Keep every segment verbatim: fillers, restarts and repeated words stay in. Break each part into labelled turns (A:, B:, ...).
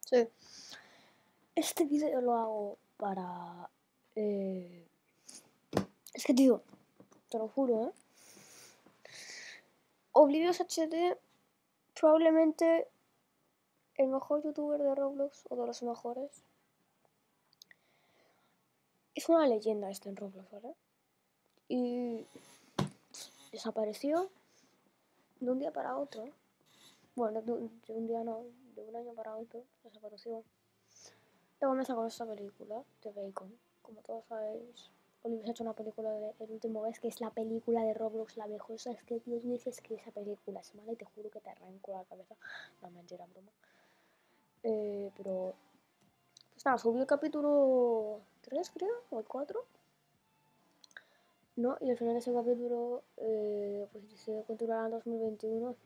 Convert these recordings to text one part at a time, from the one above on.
A: Sí. Este vídeo lo hago para... Eh... Es que, tío, te lo juro, ¿eh? Oblivious H D, probablemente el mejor youtuber de Roblox, o de los mejores. Es una leyenda este en Roblox, ¿vale? Y desapareció de un día para otro. Bueno, de un, de un día no, de un año para otro desapareció. Luego me sacó esta película de Bacon. Como todos sabéis, Oblivious ha hecho una película de El último mes, que es la película de Roblox, la mejor. Es que Dios me dices que esa película es mala y te juro que te arranco la cabeza. No, mentira, broma. Eh, pero... Pues nada, subió el capítulo tres, creo, o el cuatro. No, y al final de ese capítulo, eh, pues dice continuará en dos mil veintiuno.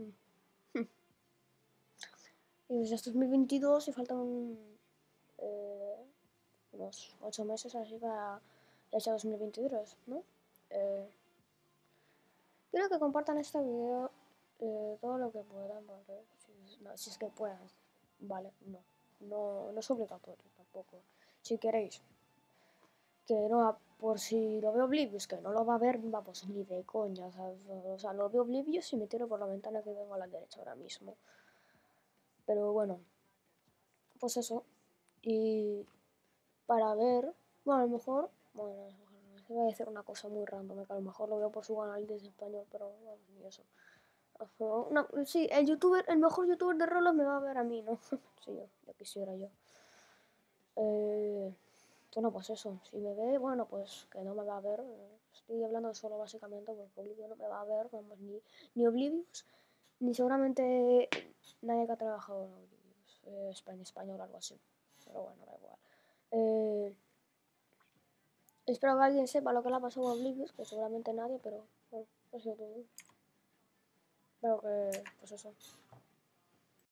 A: Y pues ya es dos mil veintidós y faltan eh, unos ocho meses así para ya sea dos mil veintitrés, ¿no? Eh, quiero que compartan este video eh, todo lo que puedan, ¿vale? Si, no, si es que puedan, vale, no. No, no es obligatorio tampoco. Si queréis que no, por si lo veo Oblivious, que no lo va a ver, vamos, ni de coña, ¿sabes? O sea, lo veo Oblivious y me tiro por la ventana que vengo a la derecha ahora mismo. Pero bueno, pues eso. Y para ver, bueno, a lo mejor, bueno, se va a decir una cosa muy random, que a lo mejor lo veo por su canal desde español, pero bueno, ni eso. No, sí, el youtuber, el mejor youtuber de Roblox me va a ver a mí, ¿no? Sí, yo, yo quisiera yo. Eh... Bueno, pues eso, si me ve, bueno, pues que no me va a ver. Estoy hablando solo básicamente porque Oblivious no me va a ver, vamos, ni, ni Oblivious, ni seguramente nadie que ha trabajado en Oblivious, eh, en español o algo así. Pero bueno, da igual. Eh, espero que alguien sepa lo que le ha pasado a Oblivious, que seguramente nadie, pero bueno, eso es todo. Espero que, pues eso.